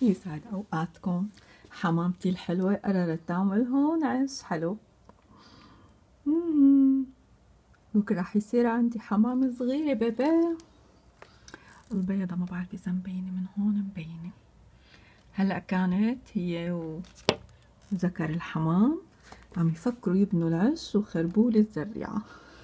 يسعد أوقاتكم. حمامتي الحلوة قررت تعمل هون عيش حلو. بكرة رح يصير عندي حمامة صغيرة بيبي. البيضة ما بعرف إذا مبينة من هون مبينة. هلأ كانت هي وذكر الحمام عم يفكروا يبنوا العش وخربولي الزريعة.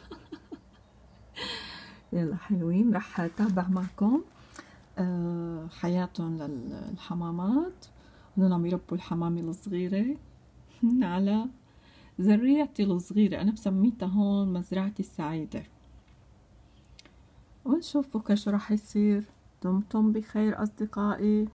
يلا حلوين، رح أتابع معكم حياتهم للحمامات. هدول عم يربوا الحمامة الصغيرة على زريعتي الصغيرة، أنا بسميتها هون مزرعتي السعيدة. ونشوف بكرة شو رح يصير. دمتم بخير أصدقائي.